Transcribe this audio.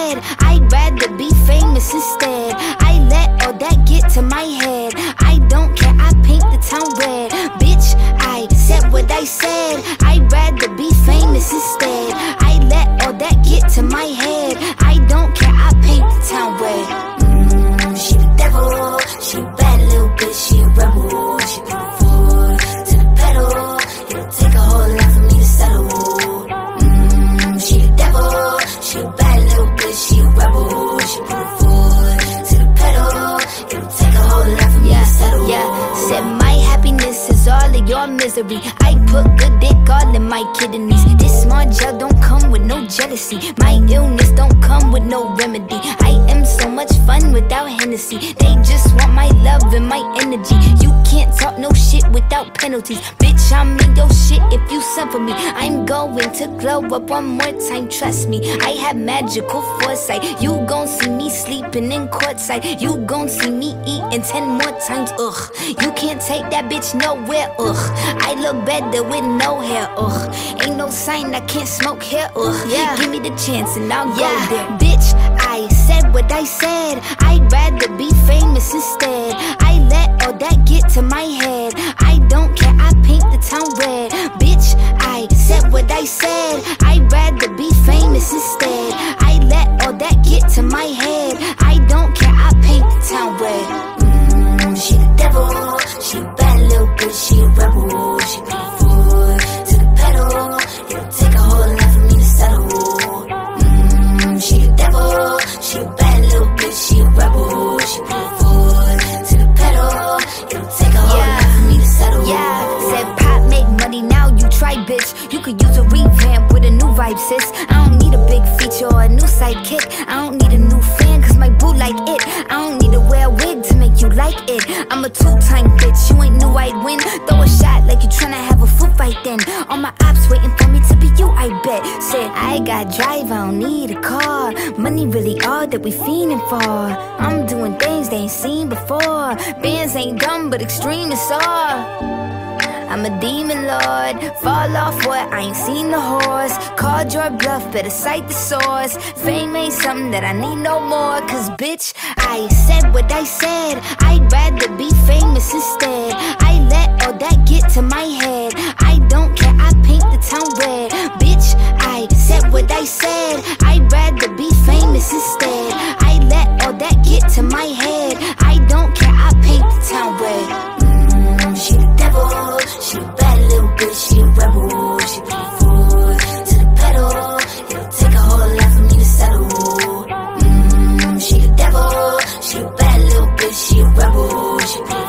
said, I'd rather be famous instead. I let all that get to my head. I don't care, I paint the town red. Bitch, I said what I said. I'd rather be famous instead. I let all that get to my head. I don't care, I paint the town red. She the devil, she a bad little bitch, she a rebel. She put the foot to the pedal. It'll take a whole lot for me to settle. She the devil, she a bad little bitch, she a rebel. She put the foot to the pedal. It'll take a whole lot for me to settle. Yeah, said my happiness is all of your misery. I put good dick all in my kidneys. This small gel don't come with no jealousy. My illness don't come with no remedy. I am so much fun without Hennessy. They just want my love and my energy. You can't talk no shit without penalties. Bitch, I'm in your shit if you send for me. I'm going to glow up one more time, trust me. I have magical foresight. You gon' see me sleeping in courtside. You gon' see me eating 10 more times, ugh. You can't take that bitch nowhere, ugh. I look better with no hair, ugh. Ain't no sign I can't smoke hair, ugh. Yeah. Give me the chance and I'll go there. Bitch, I said what I said. I'd rather be famous instead. I let all that get to my head. I don't care, I paint the town red. Bitch, I said what I said. I'd rather be famous instead. I let all that get to my head. I don't care, I paint the town red. She the devil, she a bad little bitch, she a rebel. She put her foot to the pedal. It'll take a whole lot for me to settle. She the devil, she a bad little bitch, she a rebel. She put her foot to the pedal. It'll take a whole lot for me to settle. Yeah, said pop make money, now you try, bitch. You could use a revamp with a new vibe, sis. I don't need a big feature or a new sidekick. I don't need a new fan, cause my boo like it. I don't need to wear a wig to make you like it. I'm a two-time bitch, you ain't knew I'd win. Throw a shot like you tryna have a foot fight then. All my ops waiting for me to be you, I bet. Said I got drive, I don't need a car. Money really all that we fiending for. I'm doing things they ain't seen before. Bands ain't dumb but extreme is all. I'm a demon lord, fall off what, I ain't seen the horse. Called your bluff, better cite the source. Fame ain't something that I need no more. Cause bitch, I said what I said. I'd rather be famous instead. I let all that get to my head. I don't care, I paint the town red. Bitch, I said what I said. I'd rather be famous instead. I let all that get to my head. I don't care, I paint the town red. She the devil, she a bad little bitch, she a rebel. She put her foot to the pedal. It'll take a whole lot for me to settle. She the devil, she a bad little bitch, she a rebel. She put her